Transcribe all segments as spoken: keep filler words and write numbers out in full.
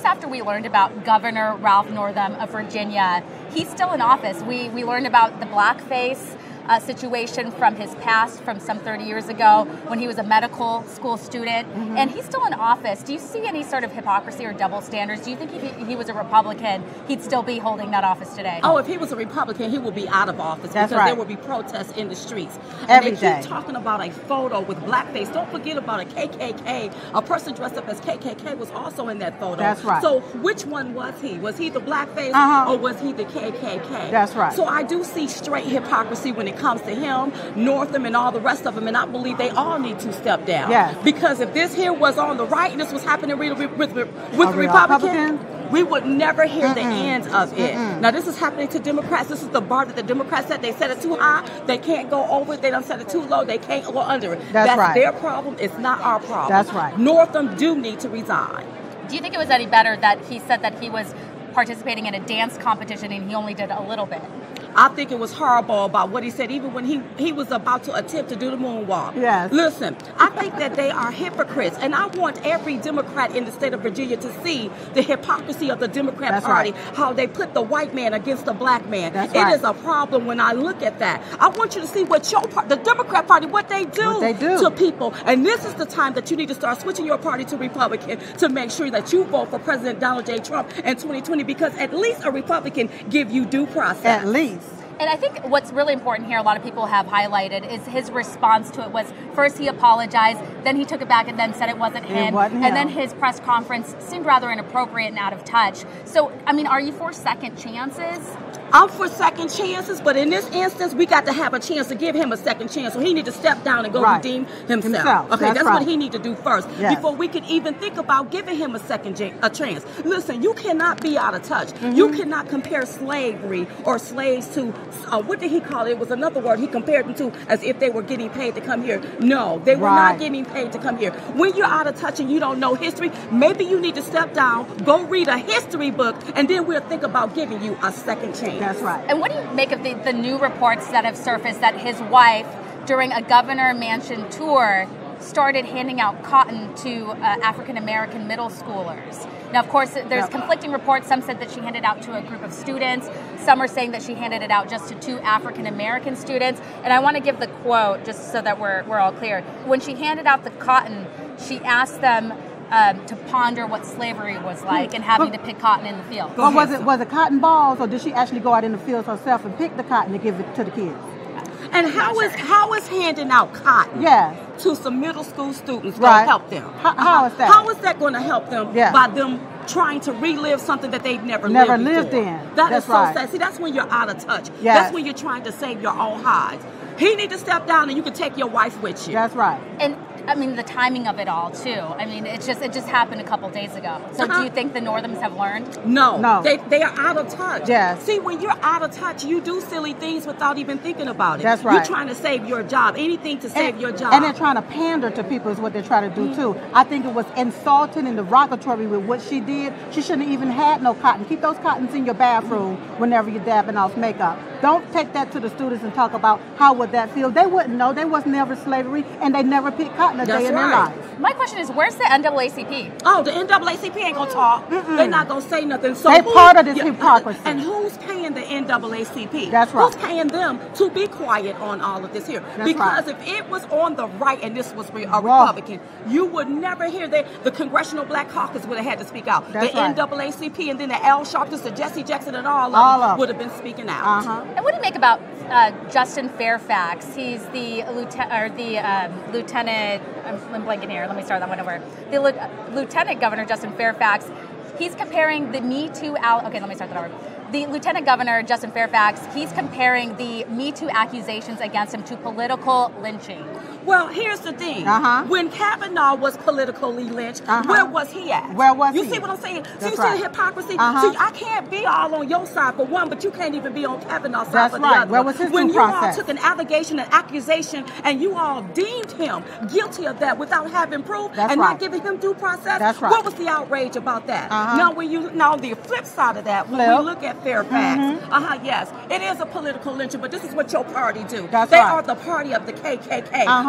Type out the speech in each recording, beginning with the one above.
weeks after we learned about Governor Ralph Northam of Virginia, he's still in office. We, we learned about the Blackface Uh, situation from his past, from some thirty years ago when he was a medical school student, mm-hmm. and he's still in office. Do you see any sort of hypocrisy or double standards? Do you think if he, he was a Republican, he'd still be holding that office today? Oh, if he was a Republican, he would be out of office. That's because right. there would be protests in the streets. And Every they day. keep talking about a photo with blackface. Don't forget about a K K K. A person dressed up as K K K was also in that photo. That's right. So which one was he? Was he the blackface uh-huh. or was he the K K K? That's right. So I do see straight hypocrisy when it comes to him, Northam, and all the rest of them, and I believe they all need to step down. Yes. Because if this here was on the right and this was happening with, with, with, with the Republican, Republican, we would never hear Mm-mm. the end of it. Mm-mm. Now, this is happening to Democrats. This is the bar that the Democrats set. They set it too high. They can't go over it. They don't set it too low. They can't go under it. That's, That's right. their problem. It's not our problem. That's right. Northam do need to resign. Do you think it was any better that he said that he was participating in a dance competition and he only did a little bit? I think it was horrible about what he said, even when he, he was about to attempt to do the moonwalk. Yes. Listen, I think that they are hypocrites, and I want every Democrat in the state of Virginia to see the hypocrisy of the Democrat That's Party, right. how they put the white man against the black man. That's it right. is a problem when I look at that. I want you to see what your part, the Democrat Party, what they do, What they do. to people. And this is the time that you need to start switching your party to Republican to make sure that you vote for President Donald J. Trump in twenty twenty, because at least a Republican give you due process. At least. And I think what's really important here, a lot of people have highlighted, is his response to it was, first he apologized, then he took it back and then said it wasn't him. It wasn't and him. then his press conference seemed rather inappropriate and out of touch. So, I mean, are you for second chances? I'm for second chances, but in this instance, we got to have a chance to give him a second chance. So he need to step down and go Right. redeem himself. Himself. Okay, That's that's, right. what he need to do first Yes. before we could even think about giving him a second j- a chance. Listen, you cannot be out of touch. Mm-hmm. You cannot compare slavery or slaves to uh, what did he call it? It was another word he compared them to, as if they were getting paid to come here. No, they were Right. not getting paid to come here. When you're out of touch and you don't know history, maybe you need to step down, go read a history book, and then we'll think about giving you a second chance. That's right. And what do you make of the, the new reports that have surfaced that his wife, during a governor mansion tour, started handing out cotton to uh, African-American middle schoolers? Now, of course, there's Yep. conflicting reports. Some said that she handed out to a group of students. Some are saying that she handed it out just to two African-American students. And I want to give the quote just so that we're, we're all clear. When she handed out the cotton, she asked them um, to ponder what slavery was like and having But- to pick cotton in the field. Or was it was it cotton balls, or did she actually go out in the fields herself and pick the cotton to give it to the kids? And how is how is handing out cotton Yes. to some middle school students going Right. to help them? How- how is that? How is that going to help them Yeah. by them trying to relive something that they've never, Never lived, lived before? in. That That's is so right. sad. See, that's when you're out of touch. Yes. That's when you're trying to save your own hide. He need to step down, and you can take your wife with you. That's right. And I mean, the timing of it all too. I mean, it's just it just happened a couple days ago. So, Uh-huh. do you think the Northams have learned? No, No. They, they are out of touch. Yes. See, when you're out of touch, you do silly things without even thinking about it. That's right. You're trying to save your job. Anything to save and, your job. and they're trying to pander to people is what they're trying to do too. I think it was insulting and derogatory with what she did. She shouldn't have even had no cotton. Keep those cottons in your bathroom whenever you're dabbing off makeup. Don't take that to the students and talk about how would that feel. They wouldn't know. They was never slavery, and they never picked cotton a That's day in right. their life. My question is, where's the N double A C P? Oh, the N double A C P ain't gonna talk. They're not gonna say nothing. So They who- part of this hypocrisy. And who's paying the N double A C P? That's right. Who's paying them to be quiet on all of this here? That's because right. if it was on the right and this was re- a Whoa. Republican, you would never hear that. The Congressional Black Caucus would have had to speak out. That's the right. N double A C P and then the Al Sharptons, the Jesse Jackson, and all of All them of would have been speaking out. Uh-huh. And what do you make about uh, Justin Fairfax? He's the lieutenant, or the um, lieutenant. I'm, I'm blanking here. Let me start that one over. The Lieu- Lieutenant Governor Justin Fairfax. He's comparing the Me Too. Al- okay, let me start that over. The Lieutenant Governor Justin Fairfax. He's comparing the Me Too accusations against him to political lynching. Well, here's the thing. Uh-huh. When Kavanaugh was politically lynched, Uh-huh. where was he at? Where was you he? see what I'm saying? That's so you right. see the hypocrisy? Uh-huh. See, I can't be all on your side for one, but you can't even be on Kavanaugh's side That's for right. the other. Where was his when due you process? all took an allegation, an accusation, and you all deemed him guilty of that without having proof That's and right. not giving him due process, That's right. what was the outrage about that? Uh-huh. Now, when you now on the flip side of that, when Flip. we look at Fairfax, Mhm. uh-huh, yes, it is a political lynching, but this is what your party do. That's they right. are the party of the K K K. Uh-huh.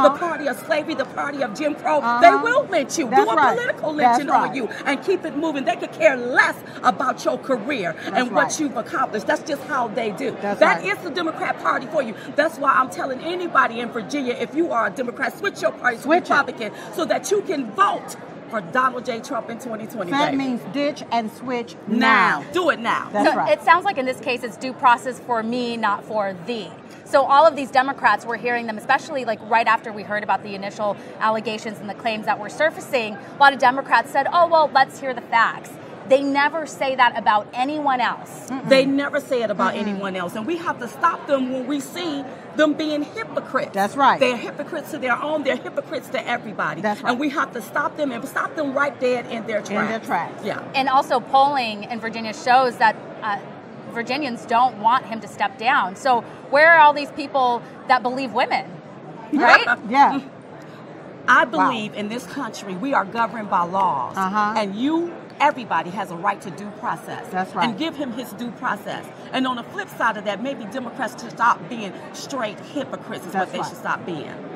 the party of slavery, the party of Jim Crow, uh-huh. they will lynch you. That's Do a right. political That's lynching right. on you and keep it moving. They could care less about your career That's and what right. you've accomplished. That's just how they do. That's That right. is the Democrat Party for you. That's why I'm telling anybody in Virginia, if you are a Democrat, switch your party to Switch it. Republican so that you can vote for Donald J. Trump in twenty twenty. That baby. means ditch and switch now. now. Do it now. That's so right. it sounds like in this case it's due process for me, not for thee. So all of these Democrats, we're hearing them, especially like right after we heard about the initial allegations and the claims that were surfacing, a lot of Democrats said, oh, well, let's hear the facts. They never say that about anyone else. Mm-mm. They never say it about Mm-mm. anyone else. And we have to stop them when we see them being hypocrites. That's right. They're hypocrites to their own. They're hypocrites to everybody. That's right. And we have to stop them and stop them right dead in their tracks. In their tracks. Yeah. And also polling in Virginia shows that uh, Virginians don't want him to step down. So where are all these people that believe women? Right? Yeah. I believe wow. in this country we are governed by laws. Uh-huh. And you, everybody has a right to due process. That's right. And give him his due process. And on the flip side of that, maybe Democrats should stop being straight hypocrites is That's what they right. should stop being.